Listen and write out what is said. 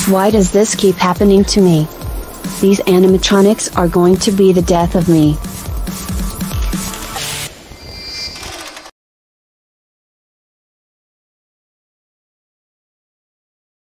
Why does this keep happening to me? These animatronics are going to be the death of me.